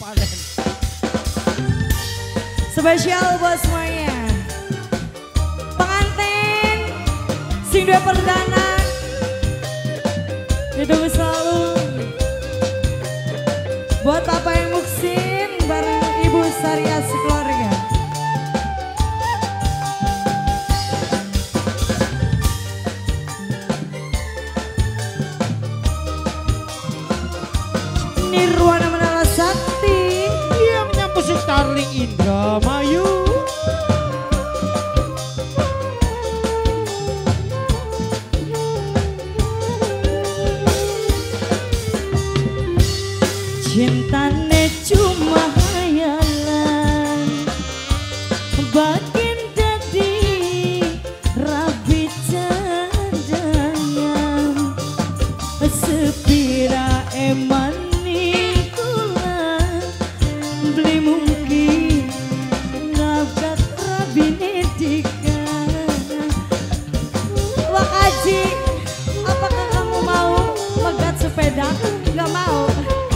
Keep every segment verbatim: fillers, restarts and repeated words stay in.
panen. Spesial buat semuanya. Pengantin sing dua perdana ditunggu selalu. Buat apa yang muksin bareng Ibu Saria sekeluarga. Nirwana Menara Sakti. Ia menyambut si Starling Indramayu. Cintane cuma hayalan, bagian dadi rabi cadangan, sepira eman kula beli mungkin ngabdat rabi nedika. Wak Aji, apakah kamu mau megat sepeda? Gak mau.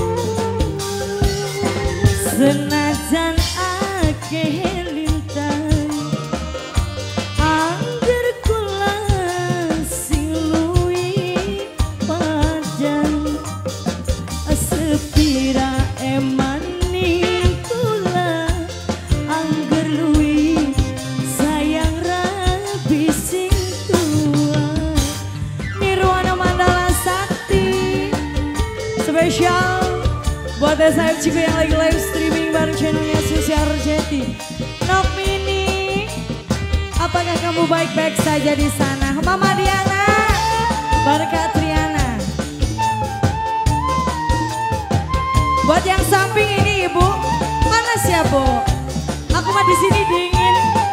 Senajan akeh lintang angger kula sing luwih padang, sepira emani kula angger luwih sayang rabi sing tua. Nirwana Mandala Sakti spesial buat S F Ciku yang lagi live streaming bareng channelnya Susi Arjeti. Nok Mini, apakah kamu baik-baik saja di sana? Mama Diana, bareng Kak Triana. Buat yang samping ini Ibu, panas ya Bu? Aku mah di sini dingin.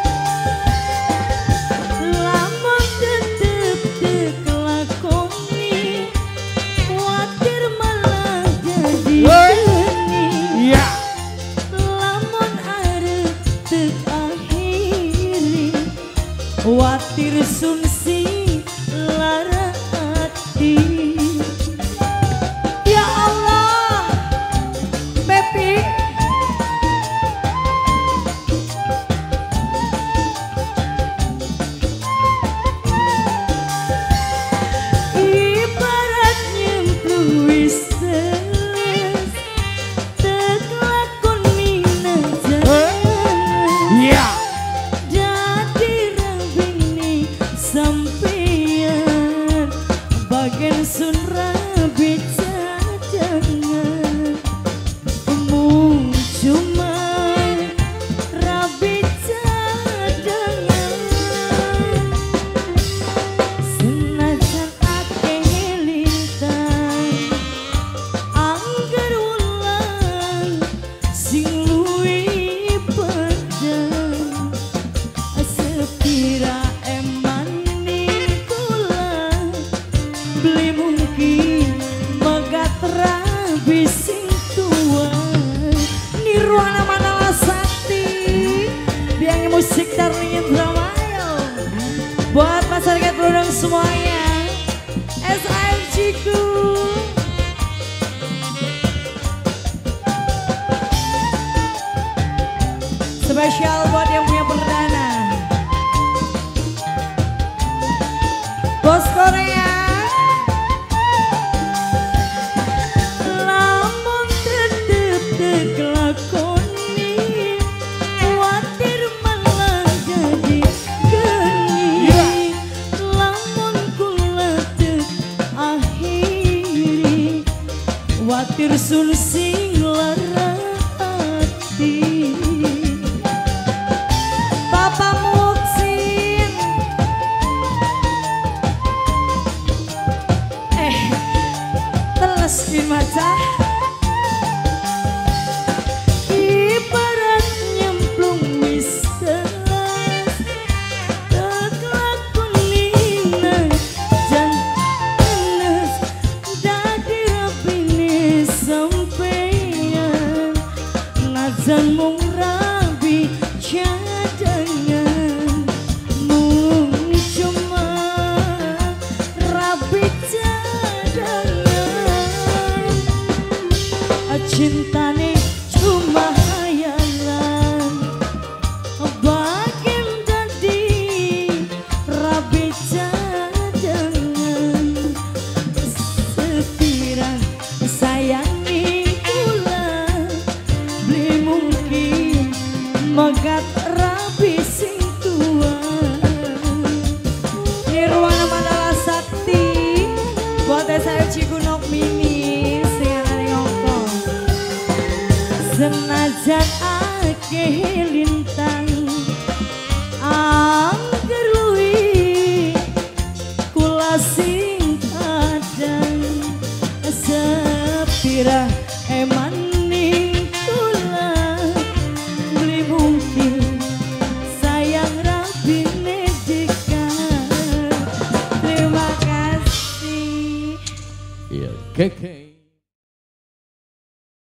Lamun tetep dikelakoni, khawatir malah jadi geni. Iya. Lamun arep tek akhiri, khawatir sumsi lara hati. Ya Allah, Pepi. Ibarat nyemplung wis teles, tek lakoni najan. Iya. Jadi rabini sampeyan, bagian sun rabi cadangan. Mung cuma rabi cadangan. Senajan akeh lintang angger wulan sing luwih padang, sepira emani kula beli mungkin megat rabi sing tua. Nirwana Mandala Sakti, biang musik Darling Indramayu. Buat masyarakat Brondong semuanya, S A F Ciku. Spesial buat yang punya perdana. Bos Korea. Lamun tetep dikelakoni, khawatir malah jadi geni. Lamun kula tek akhiri, khawatir sun sing lara hati. Bapak Muksin, eh teles di maca. Ibarat nyemplung wis teles, tek lakoni najan teles. Dadi rabine sampeyan, najan mung rabi cadangan. Mung cuma rabi cadangan. Cintane Senajan akeh lintang angger luwi kula sing kadang sepira